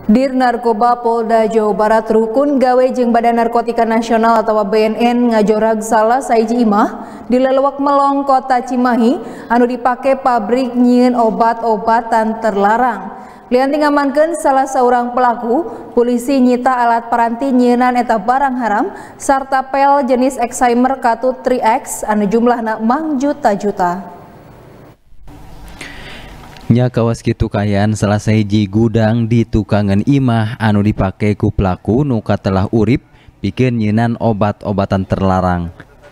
Dir Narkoba Polda Jawa Barat rukun gawe jeung Badan Narkotika Nasional atau BNN ngajorag salah saiji imah di Lelewak Melong Kota Cimahi anu dipake pabrik nyieun obat-obatan terlarang. Lianti ngamankeun salah seorang pelaku, polisi nyita alat paranti nyieunnan eta barang haram sarta pel jenis Excimer katut 3X anu jumlahna mang juta-juta. Nya kawas kitu kayaan salah sahiji gudang di tukangan imah anu dipake ku pelaku nu katelah urip pikeun nyieunnan obat-obatan terlarang.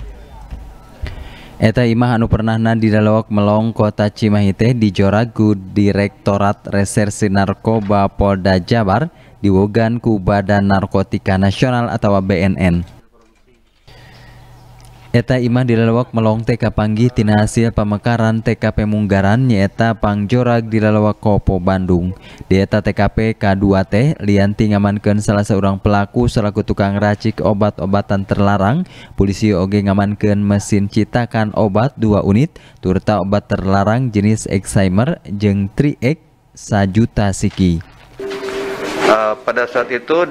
Eta imah anu pernahna di Lelewak Melong Kota Cimahi teh dijorag ku Direktorat Reserse Narkoba Polda Jabar diwogan ku Badan Narkotika Nasional atau BNN. Eta imah di Lelewak Melong teh kapanggih tina hasil pamekaran TKP Munggaran nyaeta pangjorag di Lelewak Kopo Bandung. Di eta TKP K2 teh lianti ngamankeun salah seorang pelaku selaku tukang racik obat-obatan terlarang. Polisi oge ngamankeun mesin citakan obat 2 unit turta obat terlarang jenis Excimer jeung 3X 1 juta siki. Pada saat itu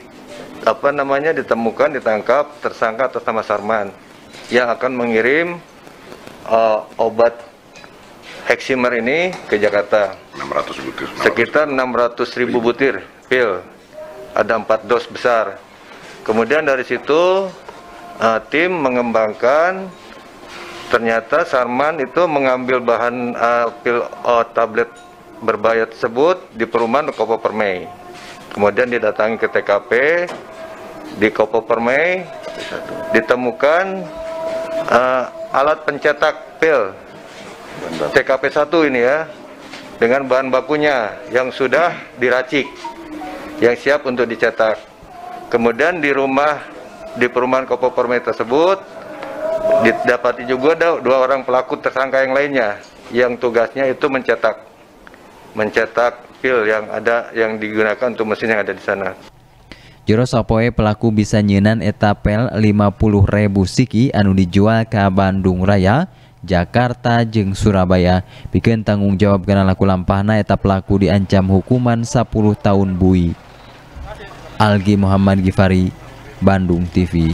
ditangkap tersangka atas nama Sarman yang akan mengirim obat Excimer ini ke Jakarta. 600 butir. Sekitar 600.000 butir pil. Ada 4 dos besar. Kemudian dari situ tim mengembangkan, ternyata Sarman itu mengambil bahan pil tablet berbahaya tersebut di perumahan Kopo Permai. Kemudian didatangi ke TKP di Kopo Permai, ditemukan alat pencetak pil TKP 1 ini ya, dengan bahan bakunya yang sudah diracik, yang siap untuk dicetak. Kemudian di perumahan Kopo Permai tersebut didapati juga ada 2 orang pelaku tersangka yang lainnya yang tugasnya itu mencetak pil yang digunakan untuk mesin yang ada di sana. Jero sapoe pelaku bisa nyieunnan eta pel 50.000 siki anu dijual ka Bandung Raya, Jakarta jeung Surabaya. Pikeun tanggung jawab kana laku lampahna eta pelaku diancam hukuman 10 tahun bui. Algi Muhammad Gifari, Bandung TV.